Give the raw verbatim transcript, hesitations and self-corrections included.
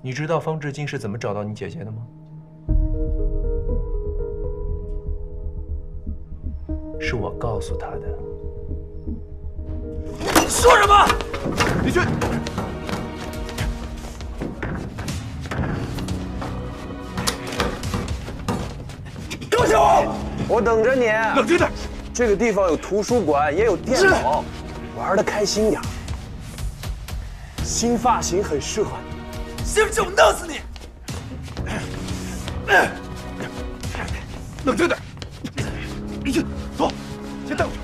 你知道方志金是怎么找到你姐姐的吗？是我告诉他的。 你说什么？李军，高小武， 我等着你。 冷静点。 这个地方有图书馆，也有电脑，玩的开心点。新发型很适合你。 信不信我弄死你！冷静点，李军，走，先带我去。